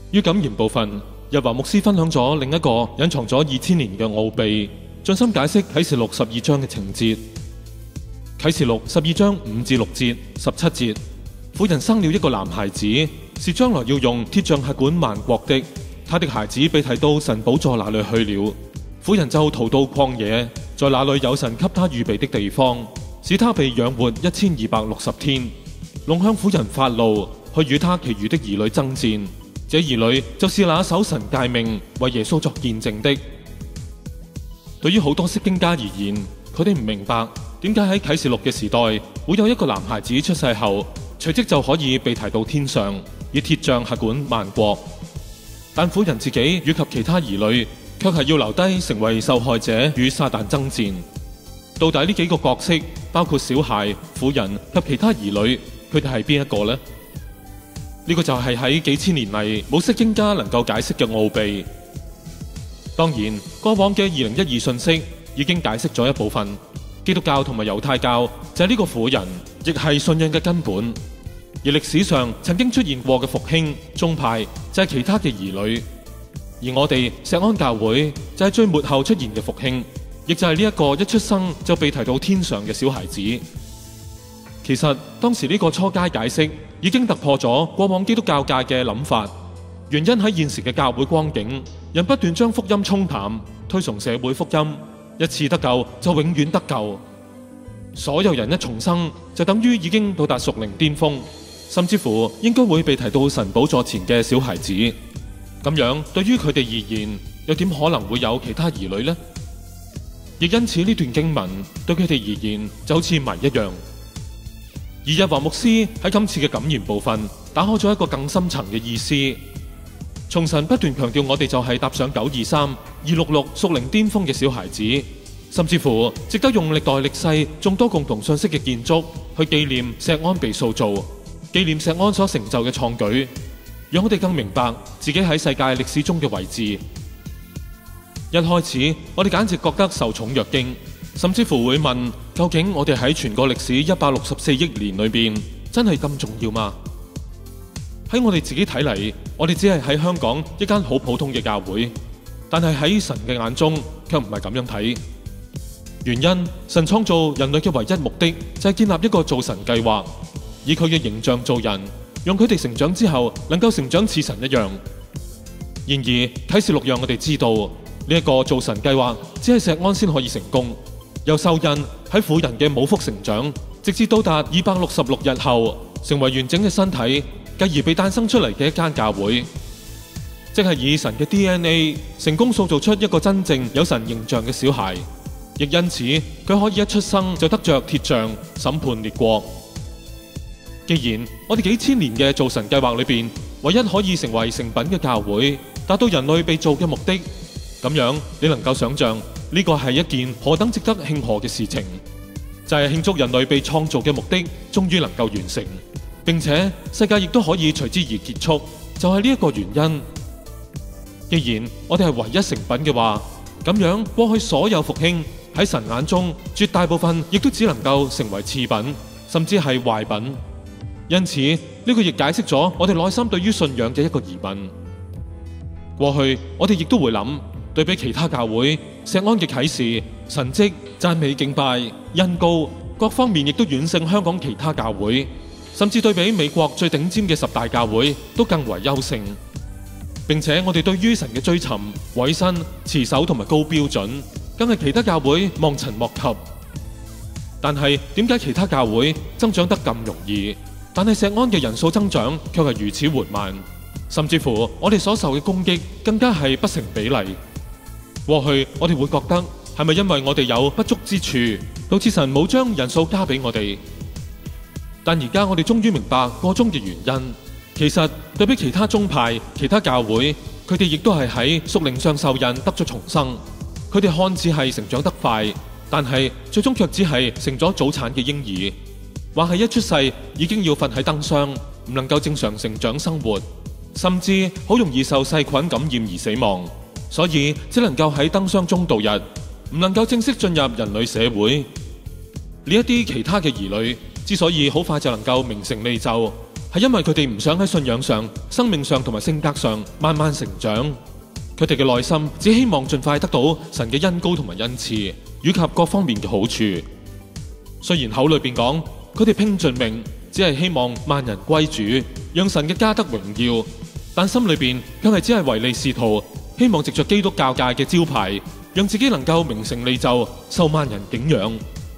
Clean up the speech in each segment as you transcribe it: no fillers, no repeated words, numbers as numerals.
於感言部分，日華牧師分享咗另一個隱藏咗2000年嘅奧秘，盡心解釋啟示錄12章嘅情節。啟示錄12章5至6節、17節，婦人生了一個男孩子，是將來要用鐵杖轄管萬國的。他的孩子被提到神寶座那裏去了。婦人就逃到曠野，在那裏有神給他預備的地方，使他被養活1260天。龍向婦人發怒，去與他其餘的兒女爭戰。這兒女就是那守神誡命、為耶穌作見證的。對於好多釋經家而言，佢哋唔明白點解喺啟示錄嘅時代會有一個男孩子出世後，隨即就可以被提到天上，以鐵杖轄管萬國。但婦人自己與及其他兒女，卻係要留低成為受害者與撒旦爭戰。到底呢幾個角色，包括小孩、婦人及其他兒女，佢哋係邊一個呢？呢個就係喺幾千年嚟冇釋經家能夠解釋嘅奧秘。當然，過往嘅2012信息已經解釋咗一部分。基督教同埋猶太教就係呢個婦人，亦係信仰嘅根本。而歷史上曾經出現過嘅復興宗派就係其他嘅兒女。而我哋錫安教會就係最末後出現嘅復興，亦就係呢一個一出生就被提到天上嘅小孩子。其實當時呢個初階解釋已經突破咗過往基督教界嘅諗法。原因喺現時嘅教會光景，人不斷將福音沖淡，推崇社會福音，一次得救就永遠得救。所有人一重生就等於已經到達屬靈巔峰，甚至乎應該會被提到神寶座前嘅小孩子。咁樣對於佢哋而言，又點可能會有其他兒女呢？亦因此呢段經文對佢哋而言就好似謎一樣。而日華牧師喺今次嘅感言部分打開咗一個更深層嘅意思。從神不斷強調我哋就係踏上923、266屬靈巔峰嘅小孩子，甚至乎值得用歷代歷世眾多共同信息嘅建築去紀念錫安被塑造，紀念錫安所成就嘅創舉，讓我哋更明白自己喺世界歷史中嘅位置。一開始我哋簡直覺得受寵若驚，甚至乎會問，究竟我哋喺全個歷史164億年裏邊真係咁重要嗎？喺我哋自己睇嚟，我哋只係喺香港一間好普通嘅教會，但係喺神嘅眼中卻唔係咁樣睇。原因，神創造人類嘅唯一目的就係建立一個造神計劃，以佢嘅形象造人，讓佢哋成長之後能夠成長似神一樣。然而啟示錄讓我哋知道，呢一個造神計劃只係錫安先可以成功，由受孕喺婦人嘅母腹成長，直至到達266日後成為完整嘅身體，繼而被誕生出嚟嘅一間教會，即係以神嘅 DNA 成功塑造出一個真正有神形象嘅小孩，亦因此佢可以一出生就得着鐵杖審判列國。既然我哋幾千年嘅造神計劃裏邊，唯一可以成為成品嘅教會，達到人類被造嘅目的，咁樣你能夠想象呢個係一件何等值得慶賀嘅事情？就係慶祝人類被創造嘅目的終於能夠完成。並且世界亦都可以隨之而結束，就係呢一個原因。既然我哋係唯一成品嘅話，咁樣過去所有復興喺神眼中絕大部分亦都只能夠成為次品，甚至係壞品。因此呢個亦解釋咗我哋內心對於信仰嘅一個疑問。過去我哋亦都會諗，對比其他教會，錫安嘅啟示、神蹟、讚美敬拜、恩膏各方面亦都遠勝香港其他教會，甚至對比美國最頂尖嘅10大教會都更為優勝。並且我哋對於神嘅追尋、委身、持守同埋高標準，更係其他教會望塵莫及。但係點解其他教會增長得咁容易，但係錫安嘅人數增長卻係如此緩慢？甚至乎我哋所受嘅攻擊更加係不成比例。過去我哋會覺得係咪因為我哋有不足之處，導致神冇將人數加俾我哋？但而家我哋終於明白個中嘅原因。其實對比其他宗派、其他教會，佢哋亦都係喺屬靈上受孕得咗重生。佢哋看似係成長得快，但係最終卻只係成咗早產嘅嬰兒，或係一出世已經要瞓喺燈箱，唔能夠正常成長生活，甚至好容易受細菌感染而死亡，所以只能夠喺燈箱中度日，唔能夠正式進入人類社會。呢一啲其他嘅兒女之所以好快就能夠名成利就， 係因為佢哋唔想喺信仰上、生命上同埋性格上慢慢成長。佢哋嘅內心只希望盡快得到神嘅恩膏同埋恩賜，以及各方面嘅好處。雖然口裏邊講佢哋拼盡命，只係希望萬人歸主，讓神嘅家得榮耀，但心裏邊卻係只係唯利是圖，希望藉着基督教界嘅招牌，讓自己能夠名成利就，受萬人敬仰。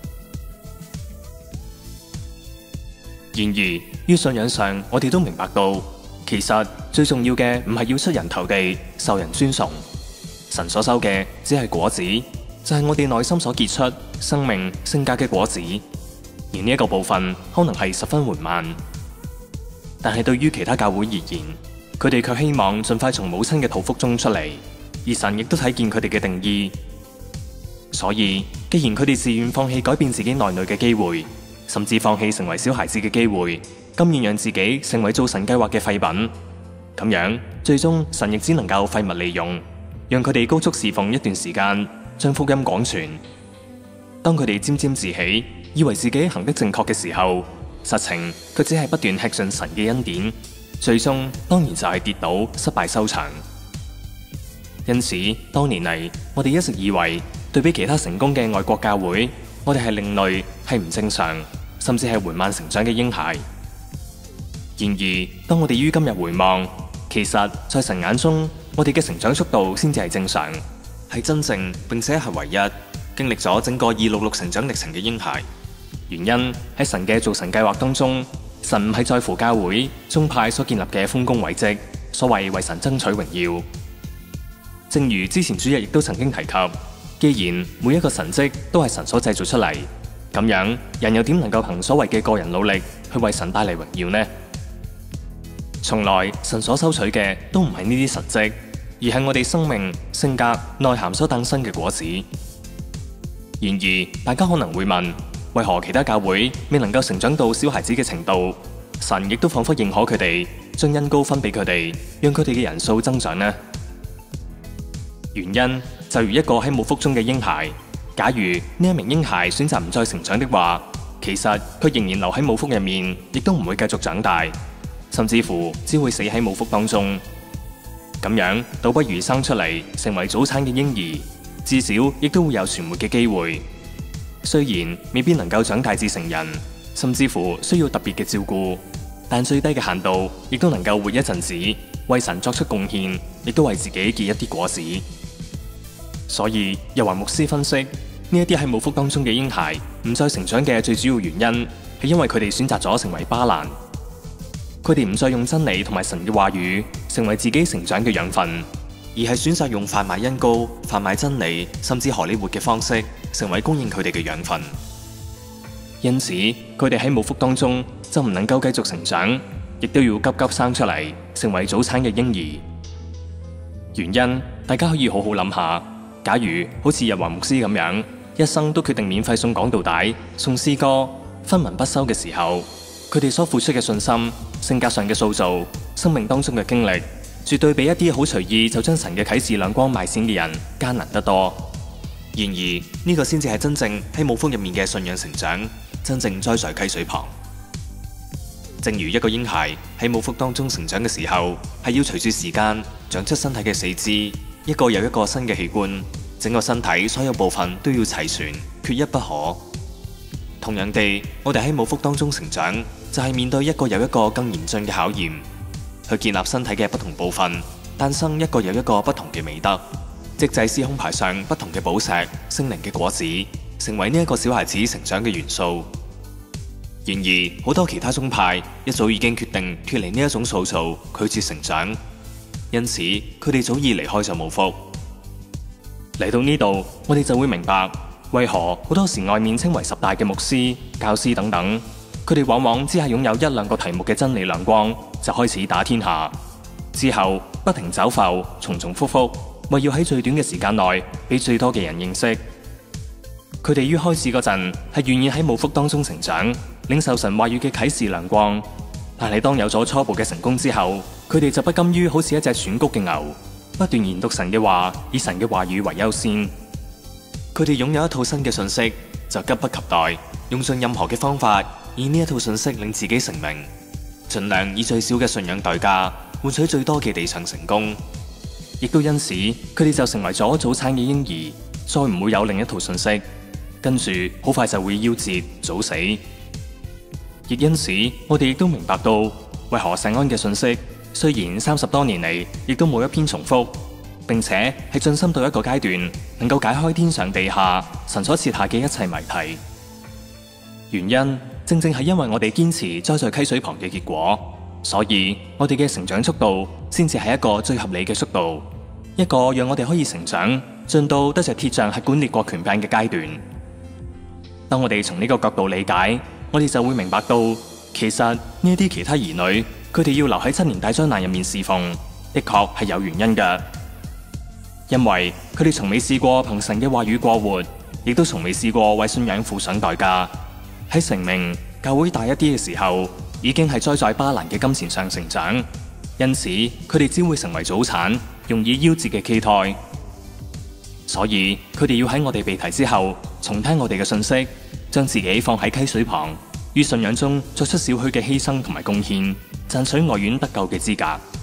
然而，於信仰上，我哋都明白到，其實最重要嘅唔係要出人頭地、受人尊崇，神所收嘅只係果子，就係我哋內心所結出生命、性格嘅果子。而呢一個部分可能係十分緩慢，但係對於其他教會而言，佢哋卻希望盡快從母親嘅肚腹中出嚟，而神亦都睇見佢哋嘅定意。所以，既然佢哋自願放棄改變自己內裏嘅機會，甚至放棄成為小孩子嘅機會，甘願讓自己成為造神計劃嘅廢品，咁樣最終神亦只能夠廢物利用，讓佢哋高速侍奉一段時間，將福音廣傳。當佢哋沾沾自喜，以為自己行得正確嘅時候，實情佢只係不斷吃盡神嘅恩典，最終當然就係跌倒失敗收場。因此，多年嚟我哋一直以為對比其他成功嘅外國教會，我哋係另類，係唔正常，甚至係緩慢成長嘅嬰孩。然而，當我哋於今日回望，其實在神眼中，我哋嘅成長速度先至係正常，係真正並且係唯一經歷咗整個266成長歷程嘅嬰孩。原因喺神嘅造神計劃當中，神唔係在乎教會宗派所建立嘅豐功偉績，所謂為神爭取榮耀。正如之前主日亦都曾經提及，既然每一個神蹟都係神所製造出嚟，咁樣人又點能夠憑所謂嘅個人努力去為神帶嚟榮耀呢？從來神所收取嘅都唔係呢啲神蹟，而係我哋生命、性格、內涵所誕生嘅果子。然而，大家可能會問，為何其他教會未能夠成長到小孩子嘅程度，神亦都仿佛認可佢哋，將恩膏分俾佢哋，讓佢哋嘅人數增長呢？原因就如一個喺母腹中嘅嬰孩，假如呢一名嬰孩選擇唔再成長的話，其實佢仍然留喺母腹入面，亦都唔會繼續長大，甚至乎只會死喺母腹當中。咁樣倒不如生出嚟成為早產嘅嬰兒，至少亦都會有存活嘅機會。雖然未必能夠長大至成人，甚至乎需要特別嘅照顧，但最低嘅限度亦都能夠活一陣子，為神作出貢獻，亦都為自己結一啲果子。所以又話牧師分析，呢一啲喺母腹當中嘅嬰孩唔再成長嘅最主要原因，係因為佢哋選擇咗成為巴蘭，佢哋唔再用真理同埋神嘅話語成為自己成長嘅養分，而係選擇用販賣恩膏、販賣真理，甚至荷里活嘅方式，成為供應佢哋嘅養分。因此，佢哋喺母腹當中就唔能夠繼續成長，亦都要急急生出嚟，成為早產嘅嬰兒。原因大家可以好好諗下，假如好似日華牧師咁樣，一生都決定免費送講道帶、送詩歌，分文不收嘅時候，佢哋所付出嘅信心、性格上嘅塑造、生命當中嘅經歷，絕對比一啲好隨意就將神嘅啟示亮光賣閃嘅人艱難得多。然而呢個先至係真正喺母腹入面嘅信仰成長，真正栽在溪水旁。正如一個嬰孩喺母腹當中成長嘅時候，係要隨住時間長出身體嘅四肢，一個又一個新嘅器官，整個身體所有部分都要齊全，缺一不可。同樣地，我哋喺母腹當中成長，就係面對一個又一個更嚴峻嘅考驗，去建立身體嘅不同部分，誕生一個又一個不同嘅美德，即祭司胸牌上不同嘅寶石、聖靈嘅果子，成為呢一個小孩子成長嘅元素。然而，好多其他宗派一早已經決定脫離呢一種塑造，拒絕成長，因此佢哋早已離開咗母腹。嚟到呢度，我哋就會明白為何好多時外面稱為10大嘅牧師、教師等等，佢哋往往只係擁有1、2個題目嘅真理亮光，就開始打天下，之後不停走埠，重重複複，為要喺最短嘅時間內俾最多嘅人認識。佢哋於開始嗰陣係願意喺母腹當中成長，領受神話語嘅啟示亮光，但係當有咗初步嘅成功之後，佢哋就不甘於好似一隻喘谷嘅牛，不斷研讀神嘅話，以神嘅話語為優先。佢哋擁有一套新嘅信息，就急不及待用盡任何嘅方法，以呢一套信息令自己成名。 盡量以最少嘅信仰代價換取最多嘅地上成功。亦都因此，佢哋就成為咗早產嘅嬰兒，再唔會有另一套信息，跟住好快就會夭折早死。亦因此，我哋亦都明白到，為何石安嘅信息雖然30多年嚟亦都冇一篇重複，並且係進深到一個階段，能夠解開天上地下神所設下嘅一切謎題。原因正正係因為我哋堅持栽在溪水旁嘅結果，所以我哋嘅成長速度先至係一個最合理嘅速度，一個讓我哋可以成長進到得着鐵杖轄管列國權柄嘅階段。當我哋從呢個角度理解，我哋就會明白到，其實呢啲其他兒女，佢哋要留喺7年大災難入面侍奉，的確係有原因嘅。因為佢哋從未試過憑神嘅話語過活，亦都從未試過為信仰付上代價。喺成名教會大一啲嘅時候，已經係栽在巴蘭嘅金錢上成長，因此佢哋只會成為早產，容易夭折嘅畸胎。所以佢哋要喺我哋被提之後，重聽我哋嘅信息，將自己放喺溪水旁，於信仰中作出少許嘅犧牲同埋貢獻，賺取外院得救嘅資格。